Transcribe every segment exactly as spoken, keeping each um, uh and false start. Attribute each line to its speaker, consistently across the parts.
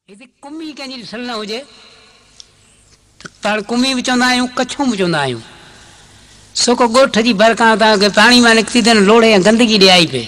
Speaker 1: इते कुमी कंहिंजी ॾिसण न हुजे त पाण कुमी बि चवंदा आहियूं, कच्छूं बि चवंदा आहियूं। सोको ॻोठ जी बरकां तव्हांखे पाणी मां निकिती अथनि, लोड़े ऐं गंदगी ॾे आई पए,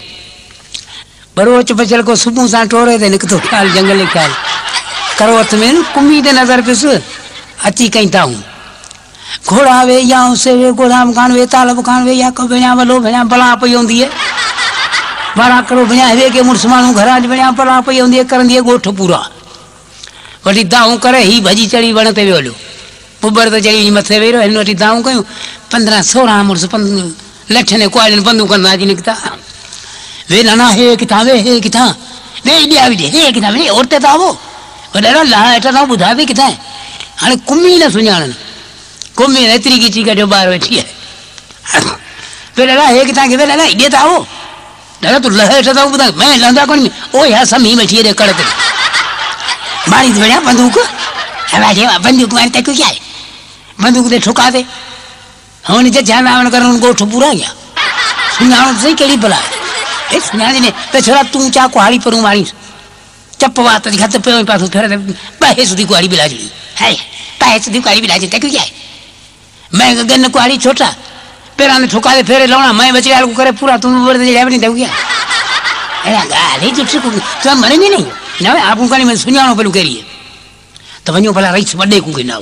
Speaker 1: बरोच बचियल को सुबुह सां टोरे ते निकितो ख़्यालु, जंगली ख़्यालु करो हथ में न कुमी ते नज़र पियुस अची कई ताऊं घोड़ा वे या उसे वे गोदाम खान वे तालब खान वे या को भेणिया वलो भेणिया बला पई हूंदी है, बारह करो भेणिया वे के मुड़स माण्हू घरां भेणिया बला पई हूंदी है, करंदी है ॻोठ पूरा वठी दाऊं करे ही भजी चढ़ी वण ते वियो हलियो, पुबर ते चढ़ी मथे वेही रहियो, हिन वठी दाऊं कयूं पंद्रहं सोरहं मुड़स लठनि कुआड़ियुनि बंदूकनि तां अची निकिता, वे नाना हे किथां वे हे किथां वे ॾिया बि हे किथां वे औरते था वो वॾा ला हेठ था ॿुधा बि किथां हाणे कुमी न सुञाणनि, कुमी एतिरी खीची कढियो ॿार वेठी आहे, वे दादा हे किथां वे दादा हेॾे था वो दादा तूं लह हेठ था ॿुधाए मैं लहंदा कोन ओ या समी वेठी हेॾे कड़ ते मारी थी वञा बंदूक बंदूक मारी तक क्या है बंदूक ते ठुका दे हुन जे ध्यान आवण कर ॻोठ पूरा गया सुञाणो सही कहिड़ी भला ए सुञाणे ने त छोरा तूं चा कुहाड़ी परूं मारी चप वात घत पे पासो फेर बाहे सुधी कुहाड़ी बिलाजड़ी है बाहे सुधी कुहाड़ी बिलाजड़ी तक क्या है मैं गन कुहाड़ी छोटा पेरा ने ठुका दे फेरे लावना मैं बचे आल को करे पूरा तू ऊपर दे जावे नहीं दऊ क्या अरे गाली जुट को तो मरे नहीं ना आप उनका नहीं सुञाणो पेलू करिए तो वञो भला रईस वॾे को गिनाओ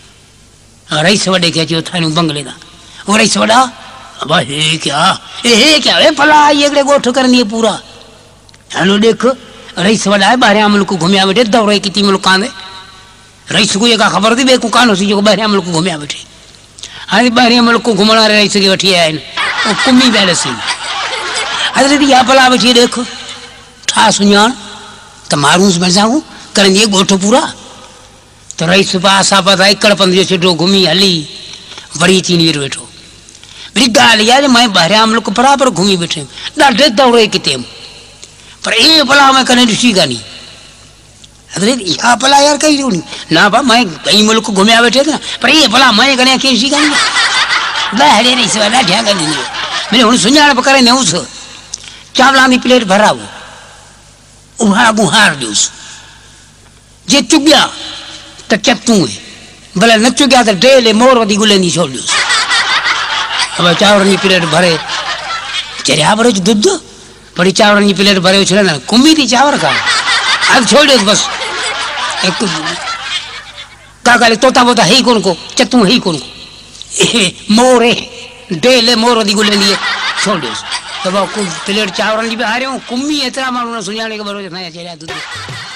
Speaker 1: रईस वॾे के अचो थाणियूं बंगले दा वो रईस वॾा अब हे क्या ए हे क्या ए भला ये एकड़े ॻोठ करनी है पूरा हलो देख रईस वॾा है ॿाहिरियां मुल्क घुमिया वेठे दौरे किती मुल्कां दे रईस को जेका ख़बर थी ॿिए को कानो सी जेको ॿाहिरियां मुल्क घुमिया वेठे हाणे ॿाहिरियां मुल्क घुमण वारे रईस खे वठी आया आहिनि उहो कुमी पिया ॾसी हज़रत या भला वेठी देख ठा सुञाण त मारूंस बणजाऊं करंदी ॻोठ पूरा तो रईस पासा पासा एकड़ पंध जो छिटो घुमी हली वरी चीनी वेठो वेठो वरी ॻाल्हि इहा मैं ॿाहिरियां मुल्क बराबरि घुमी वेठे ॾाढे दौरे किथे पर ये भला मैं कॾहिं ॾिसी कान्ही हज़रत इहा भला यार कई ना बा मैं कई मुल्क घुमिया वेठे ना पर ये भला मैं कॾहिं कीअं ॾिसी कान्ही ॿाहिरि रईस वॾा ढिया कंदी मैंने हुन सुञाणप करे ॾियूंसि चावलां जी प्लेट भराओ उहा गुहार ॾियोसि जे चुॻिया त चतूं भले न चुॻिया त ढेले मोर वधी गुलंदी छो ॾियोसि अब चांवरनि जी प्लेट भरे चरिया भरे दूध वरी चांवरनि जी प्लेट भरे छॾंदा कुमी थी चांवर खा अब छोड़ ॾियोसि बसि का ॻाल्हि तोता वोता है ही कोन को चतूं है ही कोन को मोर ढेले मोर वधी गुलंदी छो ॾियोसि त प्लेट चांवरनि जी बि हारियूं कुमी एतिरा माण्हू न सुञाणे ख़बर हुजे चरिया दूध